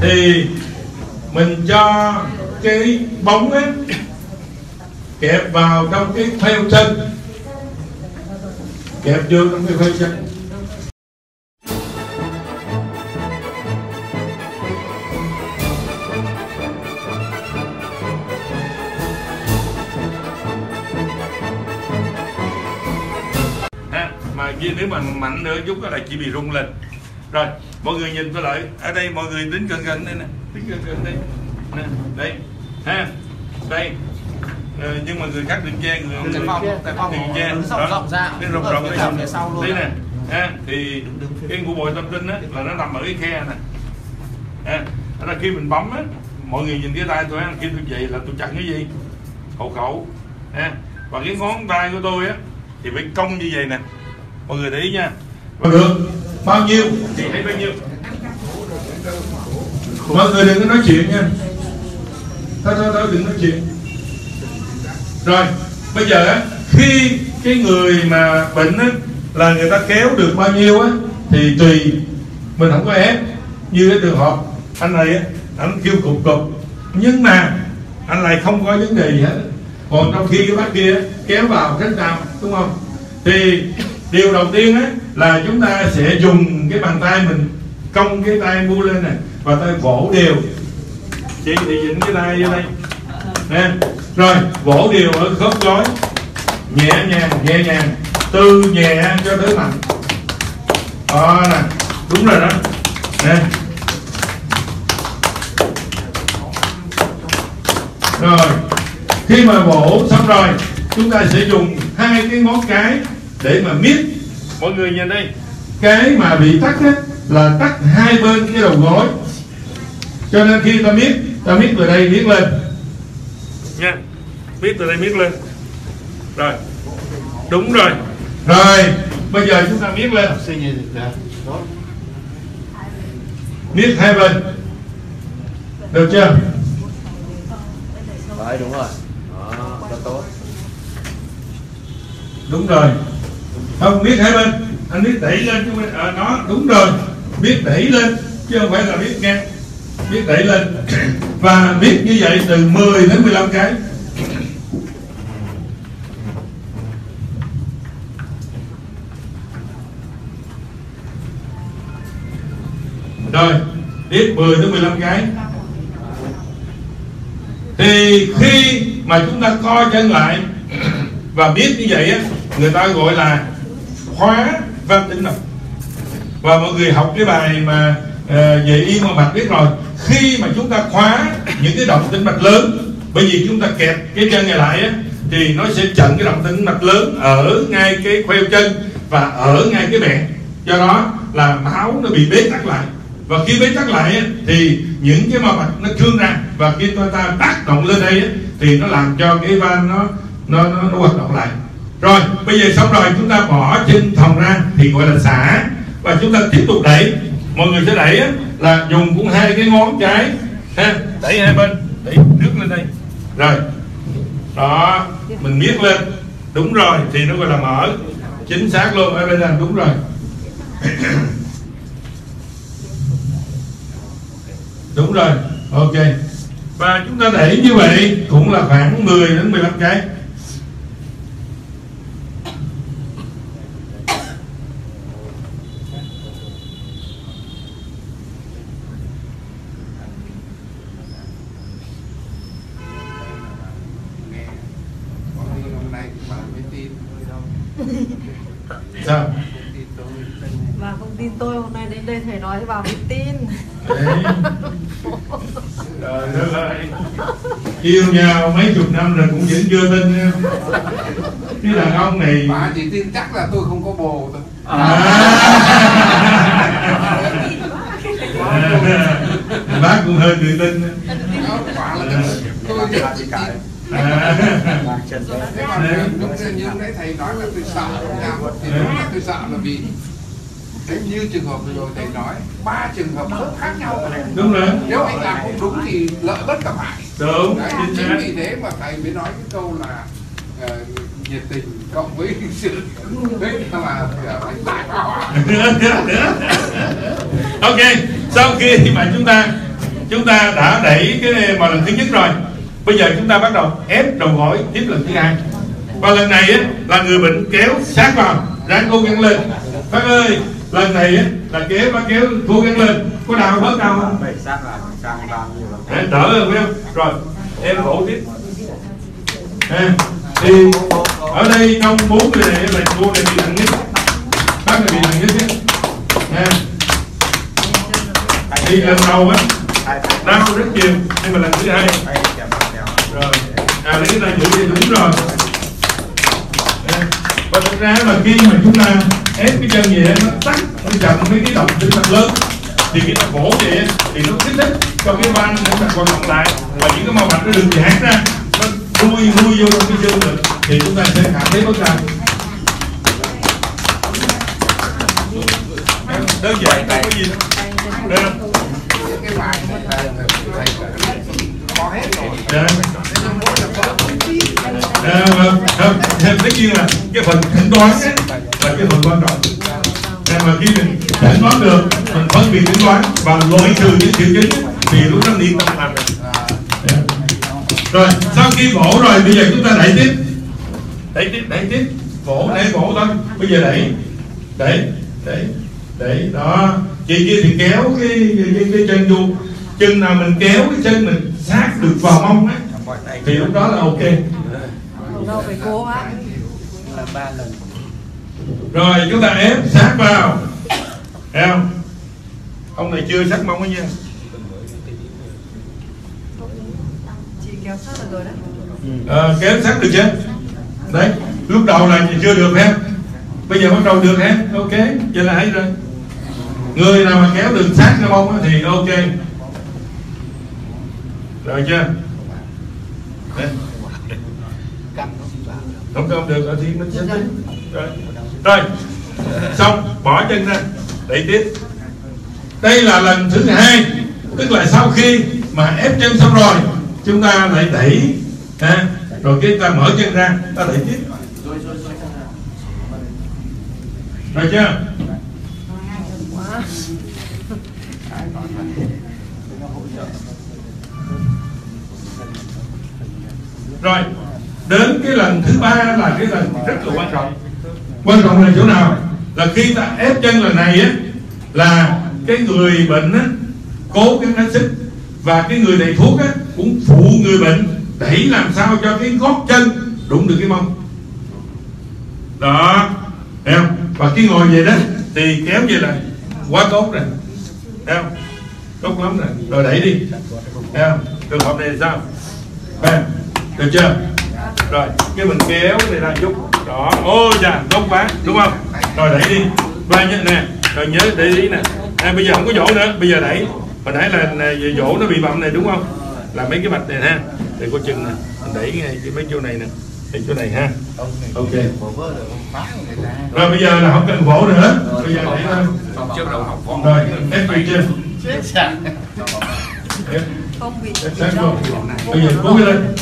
thì mình cho cái bóng á kẹp vào trong cái phêu chân, kẹp vô trong cái phêu chân. Mà nếu mà mạnh nữa chút là chỉ bị rung lên. Rồi mọi người nhìn tôi lại ở đây, mọi người đứng gần gần đây nè, đứng gần gần đây nè, đây ha, đây. Nhưng mà người khác đừng che, người đừng che, rộng ra, cái rộng đây sau luôn nè, ha. Thì cái ngũ bội tâm tinh á là nó nằm ở cái khe nè, ha. Đó là khi mình bấm á, mọi người nhìn cái tay tôi á, khi tôi vậy là tôi chặn cái gì, hậu khẩu, ha. Và cái ngón tay của tôi á thì phải cong như vậy nè, mọi người để ý nha. Được bao nhiêu thì thấy bao nhiêu. Mọi người đừng có nói chuyện nha, thôi đừng nói chuyện. Rồi bây giờ á, khi cái người mà bệnh á là người ta kéo được bao nhiêu á thì tùy, mình không có ép. Như cái trường hợp anh này á, anh kêu cục nhưng mà anh này không có vấn đề gì hết, còn trong khi cái bác kia kéo vào rất cao, đúng không? Thì điều đầu tiên á là chúng ta sẽ dùng cái bàn tay mình cong cái tay mu lên này và tay vỗ đều. Chị thì dính cái tay vô đây nè, rồi vỗ đều ở khớp gối, nhẹ nhàng từ nhẹ cho tới mạnh. Đó nè, đúng rồi đó nè. Rồi khi mà vỗ xong rồi, chúng ta sẽ dùng hai cái ngón cái để mà miết. Mọi người nhìn đây, cái mà bị tắc á là tắc hai bên cái đầu gối, cho nên khi ta miết từ đây miết lên nha, miết từ đây miết lên. Rồi đúng rồi. Rồi bây giờ chúng ta miết lên, miết hai bên, được chưa? Đấy, đúng rồi. Đó, rất tốt. Đúng rồi. Không, biết hai bên, anh biết đẩy lên chứ nó đúng rồi, biết đẩy lên chứ không phải là biết ngang, biết đẩy lên. Và biết như vậy từ 10 đến 15 cái. Rồi biết 10 đến 15 cái. Thì khi mà chúng ta co chân lại và biết như vậy á, người ta gọi là khóa van tĩnh mạch. Và mọi người học cái bài mà về y mô mạch biết rồi, khi mà chúng ta khóa những cái động tĩnh mạch lớn, bởi vì chúng ta kẹp cái chân này lại á, thì nó sẽ chặn cái động tĩnh mạch lớn ở ngay cái khoeo chân và ở ngay cái bẹn, do đó là máu nó bị bế tắc lại. Và khi bế tắc lại á, thì những cái mao mạch nó trương ra, và khi chúng ta tác động lên đây á, thì nó làm cho cái van nó hoạt động lại. Rồi bây giờ xong rồi, chúng ta bỏ chân thòng ra thì gọi là xả, và chúng ta tiếp tục đẩy. Mọi người sẽ đẩy á, là dùng cũng hai cái ngón cái ha, đẩy hai bên, đẩy nước lên đây. Rồi đó, mình miết lên, đúng rồi, thì nó gọi là mở, chính xác luôn. Ở bên làm đúng rồi. Đúng rồi, ok. Và chúng ta đẩy như vậy cũng là khoảng 10 đến 15 cái. Sao? Bà không tin tôi, hôm nay đến đây thầy nói thì bà mới tin. Trời đất ơi, yêu nhau mấy chục năm rồi cũng vẫn chưa tin nha. Cái đàn ông này bà chỉ tin chắc là tôi không có bồ thôi. Bác cũng hơi tự tin. Tôi chỉ tin. Như nãy thầy nói là tôi sợ thì tôi sợ là vì thế, như trường hợp vừa rồi thầy nói 3 trường hợp khác nhau. Đúng rồi. Nếu anh làm không đúng thì lợi bất cập hại. Đúng. Chính vì thế mà thầy mới nói cái câu là nhiệt tình cộng với sự đấy là đại. Ok, sau khi mà chúng ta chúng ta đã đẩy cái mà lần thứ nhất rồi. Bây giờ chúng ta bắt đầu ép đầu gối tiếp lần thứ hai. Và lần này á, là người bệnh kéo sát vào, ráng cố gắng lên. Bác ơi, lần này á, là bác kéo cố gắng lên. Có đau bớt đau không? Đỡ hơn phải không? Rồi, em vỗ tiếp. Thì ở đây trong 4 người này là cô này bị nặng nhất, bác này bị nặng nhất nhé. Thì lần đầu á đau rất nhiều, nhưng mà lần thứ hai rồi lấy cái tay giữ thì đúng rồi. Và thực ra là khi mà chúng ta ép cái chân về nó tắt, nó chậm với cái động tĩnh mạch lớn thì cái tập vỗ vậy thì nó kích thích cho cái van nó hoạt động lại và những cái mao mạch nó được giãn ra, nó nuôi vô trong cái chân được thì chúng ta sẽ cảm thấy bất đau. Đơn giản không có gì đâu. Đây không? Cái bài này có hết rồi. Tất nhiên là cái phần thanh toán ấy, là cái phần quan trọng. Mà khi mình chẩn đoán được, mình phân biệt chẩn đoán và loại trừ những triệu chứng thì lúc đó đi tập làm được. Rồi sau khi vỗ rồi bây giờ chúng ta đẩy tiếp, vỗ thôi. Bây giờ đẩy đó. Chị kia thì kéo cái chân vô, chân nào mình kéo cái chân mình sát được vào mông á thì lúc đó là ok. Đâu phải cố á. Rồi chúng ta ép sát vào, thấy không? Ông này chưa sát mông đó nha. Chị kéo sát được rồi đấy. Kéo sát được chưa? Đấy, lúc đầu là chưa được ha. Bây giờ bắt đầu được ha. Ok, vậy là hay rồi. Người nào mà kéo được sát cái mông thì ok. Rồi chưa? Đấy. Không được thì mình sẽ tính. Rồi xong bỏ chân ra, đẩy tiếp. Đây là lần thứ hai, tức là sau khi mà ép chân xong rồi chúng ta lại đẩy rồi cái ta mở chân ra, ta đẩy tiếp. Rồi chưa? Rồi đến cái lần thứ ba là cái lần rất là quan trọng. Quan trọng là chỗ nào? Là khi ta ép chân lần này á, là cái người bệnh á cố gắng hết sức và cái người thầy thuốc á cũng phụ người bệnh đẩy làm sao cho cái gót chân đụng được cái mông. Đó, thấy không? Và khi ngồi về đó thì kéo về là quá tốt rồi, thấy không? Tốt lắm rồi. Rồi đẩy đi, thấy không? Trường hợp này là sao? Được chưa? Rồi cái mình kéo này ra chút đó, ôi chà tốt quá, đúng không? Rồi đẩy đi, ba nhớ nè, rồi nhớ để ý nè. Bây giờ không có dỗ nữa, bây giờ đẩy. Hồi nãy là dỗ nó bị bậm này đúng không? Là mấy cái mạch này ha, để có chừng nè, mình đẩy ngay mấy chỗ này nè, để chỗ này ha. Ok. Rồi bây giờ là không cần vỗ nữa, bây giờ đẩy lên. Rồi ép vị chưa? Không bị đâu. Bây giờ cố lên.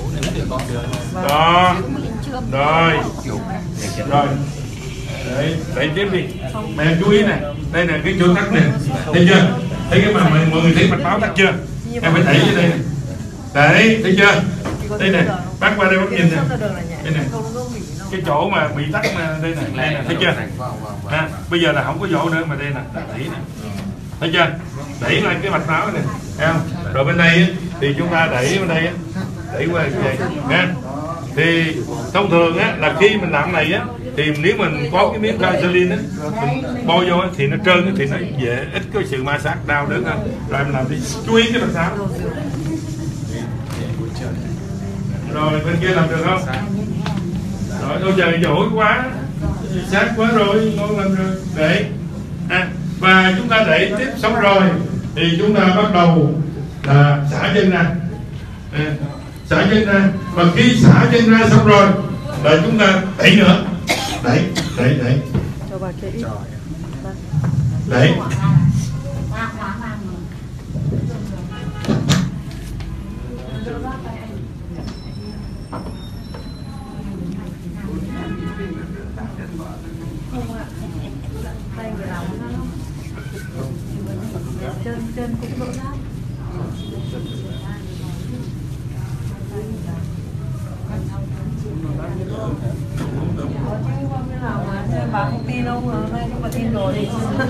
Đó. Rồi. Rồi. Đấy, đẩy tiếp đi. Mẹ chú ý nè, đây là cái chỗ tắc nè, thấy chưa? Thấy cái mà mọi người thấy mạch máu tắc chưa? Em phải đẩy vô đây nè. Đấy, thấy chưa? Đây nè, bác qua đây bác nhìn nè. Đây nè. Cái chỗ mà bị tắc đây nè, thấy chưa? Bây giờ là không có dỗ nữa mà đây nè, đẩy nè. Thấy chưa? Đẩy lên cái mạch máu này, thấy không? Rồi bên đây thì chúng ta đẩy bên đây, đẩy qua như vậy nha. Thì thông thường á là khi mình làm này á thì nếu mình có cái miếng vaseline á mình bôi vô thì nó trơn thì nó dễ ít có sự ma sát đau đớn hơn. Rồi em làm đi, chú ý cái làm sao. Rồi bên kia làm được không? Rồi đâu giờ giỏi quá, sát quá rồi, ngon làm rồi. Để và chúng ta đẩy tiếp xong rồi thì chúng ta bắt đầu là xả chân ra, xả chân ra. Và khi xả chân ra xong rồi là chúng ta đẩy nữa, đẩy chân cũng đỡ lắm. Bà không tin đâu mà hôm nay không mà tin rồi thì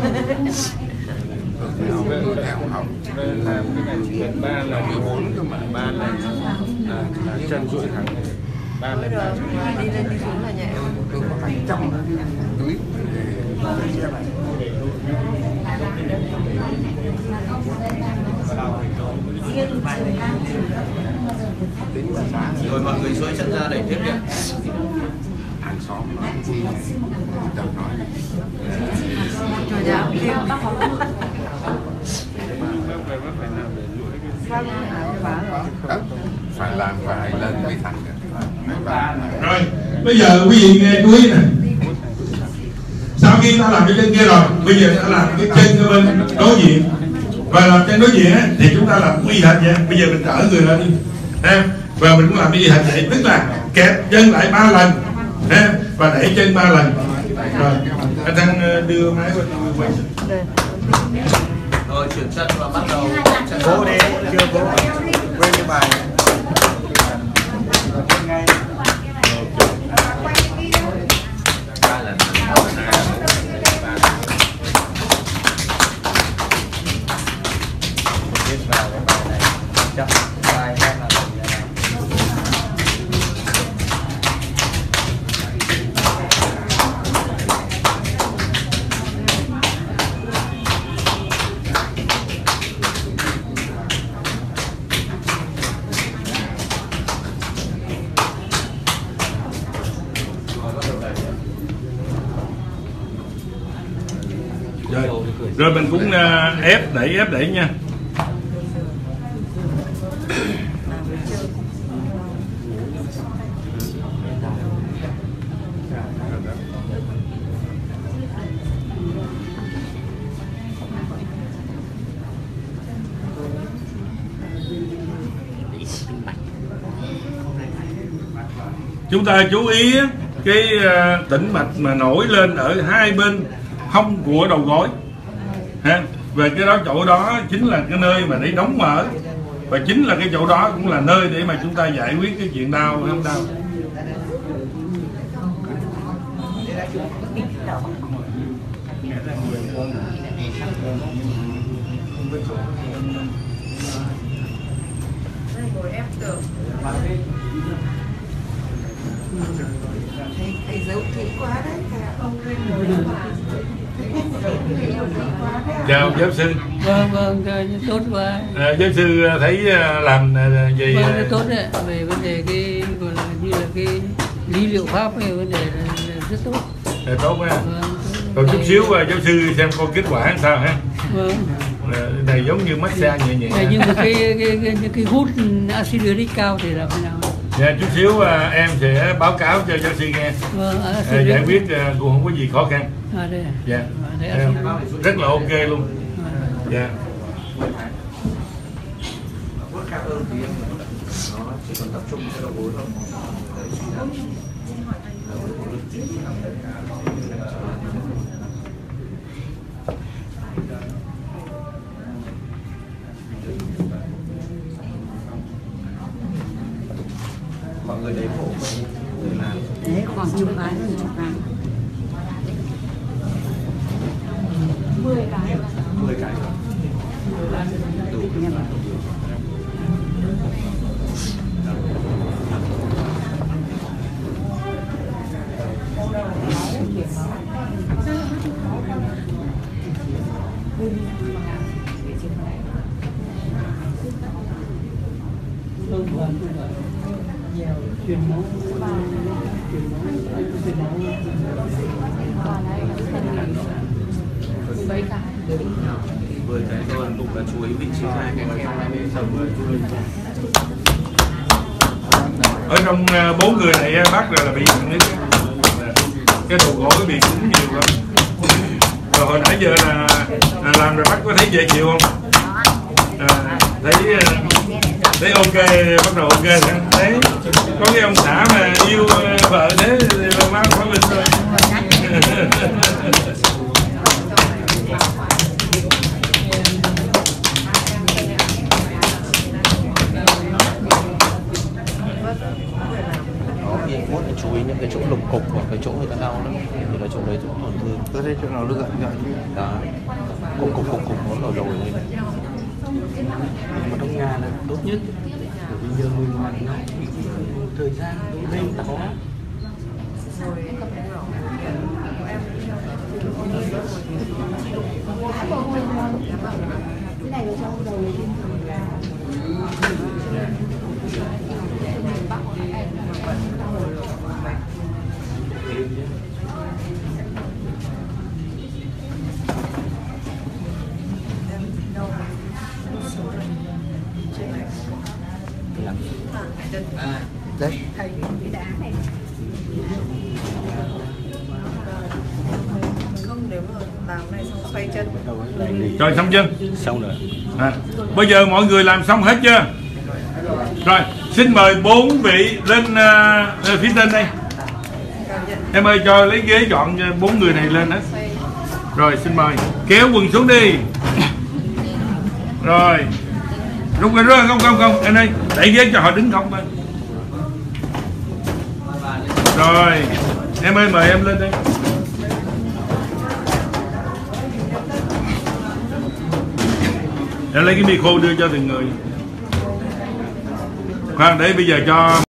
theo học làm cái này chỉ cần 3 lần 4 cơ mà 3 lần là chân duỗi thẳng 3 lần đi lên đi xuống là nhẹ. cứ có hàng trăm túi rồi mọi người duỗi chân ra đẩy tiếp nhé. hàng xóm nó đập nói Rồi dạ kêu tóc không. phải làm phải lên mới thành được. Rồi bây giờ quý vị nghe chú ý nè, sau khi ta làm cái chân kia rồi, bây giờ ta làm cái chân ở bên đối diện, và làm chân đối diện á, thì chúng ta làm cũng y hệt vậy. Bây giờ mình trở người lên đi ha, và mình cũng làm y hệt vậy, tức là kẹp chân lại 3 lần ha, và đẩy chân 3 lần. Rồi anh đang đưa máy qua quay. Rồi chuyển chân và bắt đầu chân Cố đi, chưa cố. Quên cái bài. Viết vào cái bài này. Chậm, bài khác là này. Rồi mình cũng ép đẩy nha. Chúng ta chú ý cái tĩnh mạch mà nổi lên ở hai bên hông của đầu gối ha, về cái đó, chỗ đó chính là cái nơi mà để đóng mở, và chính là cái chỗ đó cũng là nơi để mà chúng ta giải quyết cái chuyện đau hay không đau. Thầy giấu kỹ quá đấy, thầy không lên rồi. Chào giáo sư. Vâng, tốt quá. Giáo sư thấy làm gì? Vâng, tốt đấy. Về vấn đề cái gọi là như là cái lý liệu pháp về vấn đề là rất tốt. Tốt quá. Vâng, Còn chút xíu giáo sư xem coi kết quả sao ha. Vâng. Này giống như massage nhẹ nhẹ. Nhưng mà cái hút axit uric cao thì là thế nào? Dạ, chút xíu em sẽ báo cáo cho giáo sư nghe. Vâng, giải quyết cũng không có gì khó khăn. Đây. Dạ. Rất là ok luôn. Dạ. chỉ còn tập trung cho đầu gối thôi. Mọi người đấy khổ người làm đấy khoảng chục cái rồi, chục cái 10 cái 10 cái đủ. Chuyển máu mấy cái 10 cái thôi, cũng là chú ý vị trí hai cái ở trong 4 người này bắt là bị nặng nhất, cái đầu gối bị cứng nhiều lắm. Rồi hồi nãy giờ là làm rồi bắt có thấy dễ chịu không? Thấy ok, bắt đầu ok hả? Đấy, có cái ông xã mà yêu vợ thế thì má phải bình rồi. những cái chỗ lục cục hoặc cái chỗ người ta đau lắm thì là chỗ đấy chỗ tổn thương. Tôi thấy chỗ nào nó gợn gợn Đó. Cục nó ở đầu lên. mà trong nhà là tốt nhất. Bởi vì giờ mình mà nó bị thời gian lên khó. Cái này vào trong đầu đấy. Không, nếu mà làm này xong xoay chân. Rồi xong chân. Xong rồi. Bây giờ mọi người làm xong hết chưa? Rồi, xin mời 4 vị lên phía trên đây. Em ơi cho lấy ghế chọn 4 người này lên hết. Rồi xin mời. Kéo quần xuống đi. Rồi. Rút ra không em ơi, đẩy ghế cho họ đứng không thôi. Rồi, em ơi mời em lên đây. Em lấy cái micro đưa cho từng người. Khoan để bây giờ cho